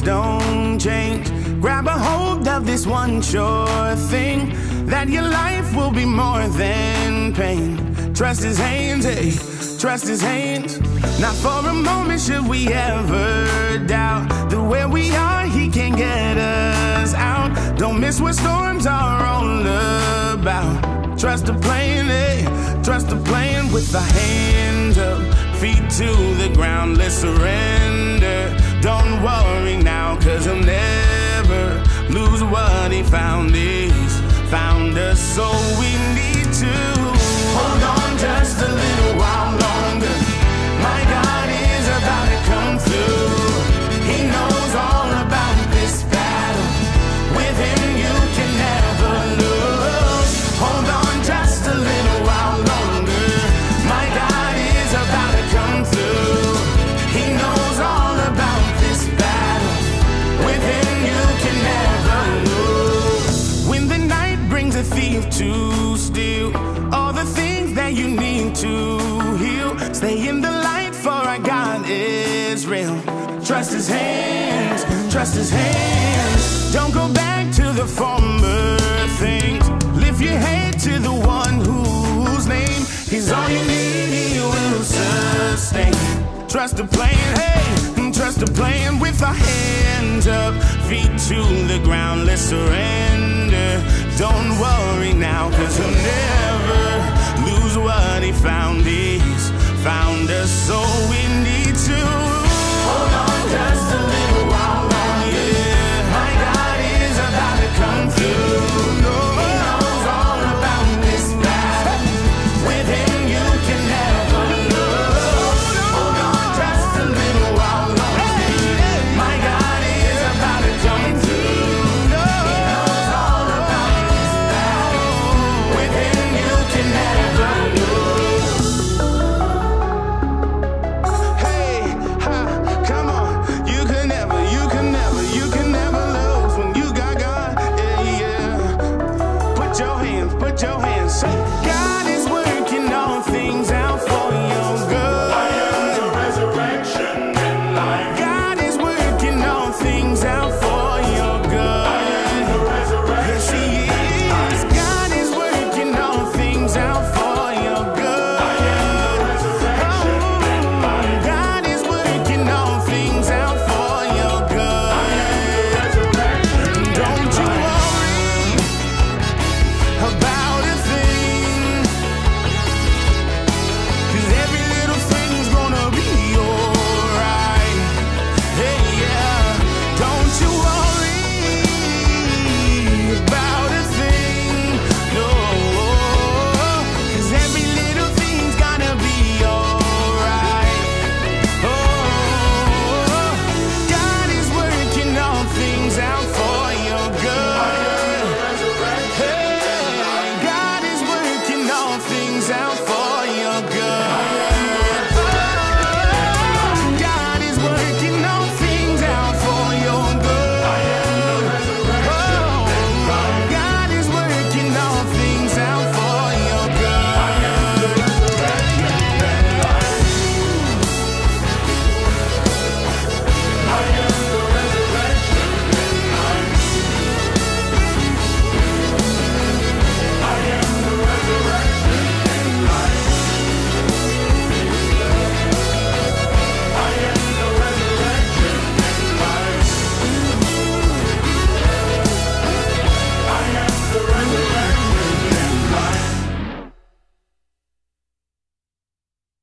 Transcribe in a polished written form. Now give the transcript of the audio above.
don't change. Grab a hold of this one sure thing, that your life will be more than pain. Trust his hands, hey, trust his hands. Not for a moment should we ever doubt that where we are, he can get us out. Don't miss what storms are all about. Trust the plan, hey, trust the plan. With the hands up, feet to the ground, let's surrender. Don't worry now, cause he'll never lose what he found. He's found us, so we need to hold on just a little while longer. My God is about to come through. He knows all about this battle. With him you can never lose. Hold on just a little while longer. My God is about to come through. He knows all about this battle. With him you can never lose. When the night brings a thief to steal all the things that you need to heal, stay in the light, for our God is real. Trust his hands, trust his hands. Don't go back to the former things. Lift your head to the one whose name is all you need, he will sustain. Trust the plan, hey, trust the plan. With our hands up, feet to the ground, let's surrender. Don't worry now, cause he'll never lose what he found. He's found us, so we need to hold on just a little